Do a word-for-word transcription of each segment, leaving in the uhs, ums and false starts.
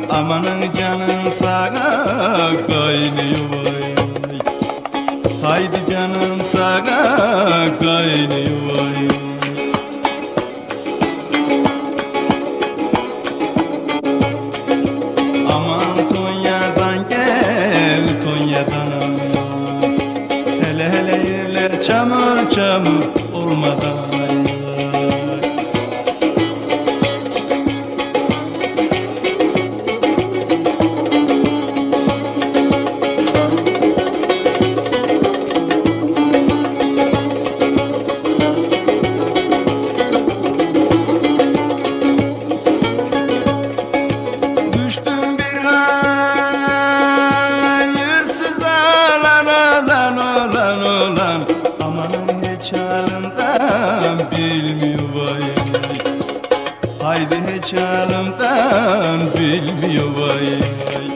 Amanın canın sana kaynıyor vay vay. Haydi canım sana kaynıyor vay vay. Aman Tonya'dan gel Tonya'dan aman. Hele hele yerler çamur çamur olmadan vay vay. Düştüm bir hayırsız alan olan olan olan. Amanın hiç halimden bilmiyor vay vay. Haydi hiç halimden bilmiyor vay vay.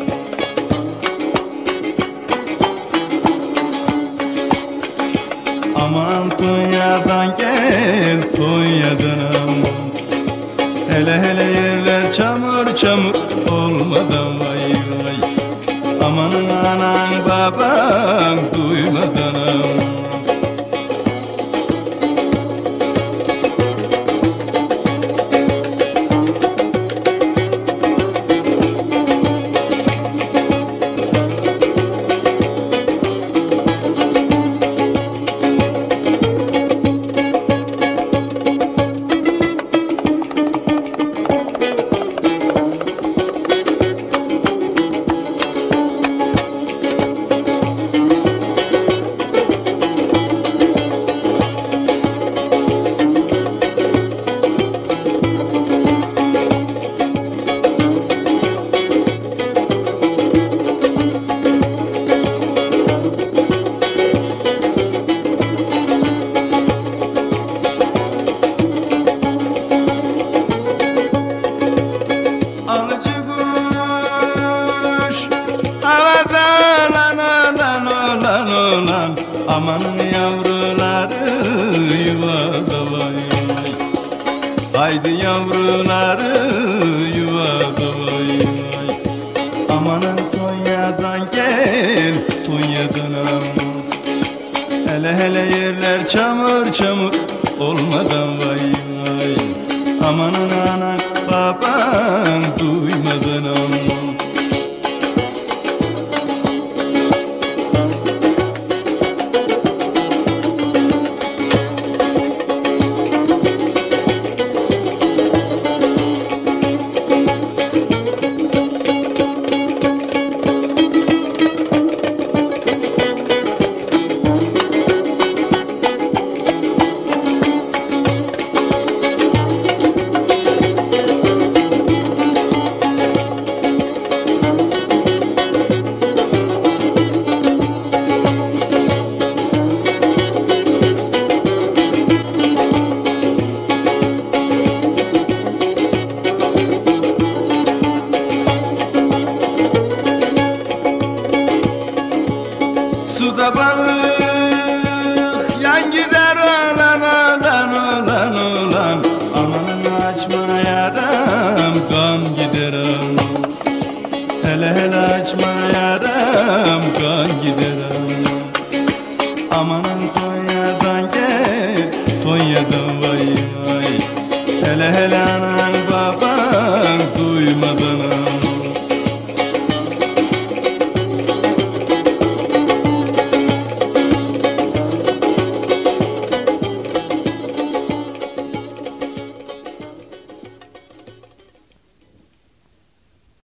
Aman Tonya'dan gel Tonya'dan aman. Hele hele yerler çamur çamur olmadan vay vay. Amanın anan baban duymadan aman. Amanın yavruları yuvada vay vay. Haydi yavruları yuvada vay vay. Amanın Tonya'dan gel Tonya'dan aman. Hele hele yerler çamur çamur olmadan vay vay. Amanın anan baban duymadan aman. Suda balık yan gider olan olan olan olan. Amanın açma yaram kan gider aman. Hele hele açma yaram kan gider